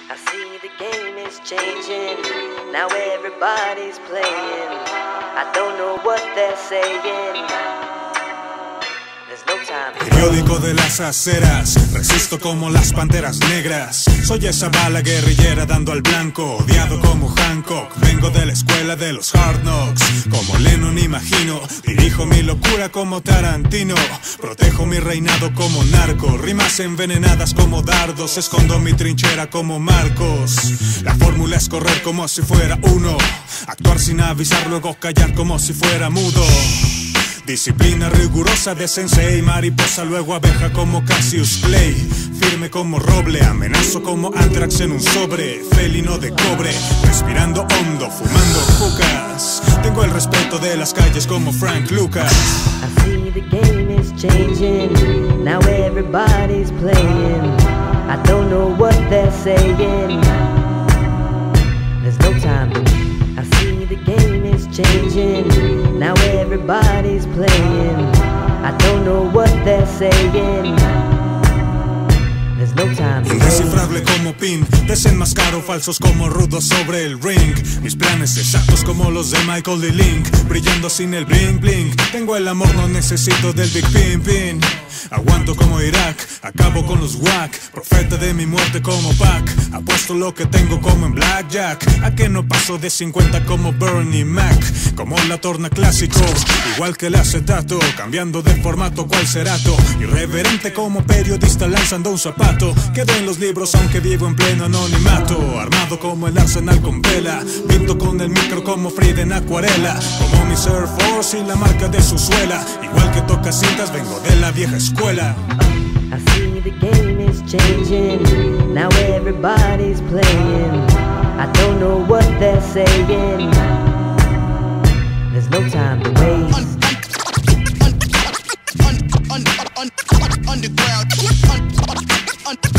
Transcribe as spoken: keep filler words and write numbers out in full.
I see the game is changing, now everybody's playing. I don't know what they're saying. There's no time. Periódico de las aceras, resisto como las panteras negras. Soy esa bala guerrillera dando al blanco, odiado como Hancock. Vengo de la escuela de los hard knocks, como Lennon imagino. Dirijo mi locura como Tarantino, protejo mi reinado como narco. Rimas envenenadas como dardos, escondo mi trinchera como Marcos. La fórmula es correr como si fuera uno, actuar sin avisar, luego callar como si fuera mudo. Disciplina rigurosa de sensei, mariposa, luego abeja como Cassius Clay. Firme como roble, amenazo como Anthrax en un sobre. Felino de cobre, respirando hondo, fumando hookahs. Tengo el respeto de las calles como Frank Lucas. I see the game is changing, now everybody's playing. I don't know what they're saying. There's no time to I see the game is changing, now everybody's playing. I don't know what they're saying. There's no time to Indescifrable como pin, desenmascaro falsos como rudos sobre el ring. Mis planes exactos como los de Michael D. Link, brillando sin el bling bling. Tengo el amor, no necesito del Big Pin Pin. Aguanto como Irak, acabo con los wack. Profeta de mi muerte como Pac. Apuesto lo que tengo como en Blackjack. A que no paso de cincuenta como Bernie Mac. Como la torna clásico, igual que el acetato, cambiando de formato cual cerato. Irreverente como periodista lanzando un zapato. Quedo en los libros aunque vivo en pleno anonimato. Armado como el arsenal con vela, pinto con el micro como Frida en acuarela. Como mi Air Force y la marca de su suela. Igual que toca cintas, vengo de la vieja escuela. I see the game is changing, now everybody's playing. I don't know what they're saying. There's no time to waste. Underground.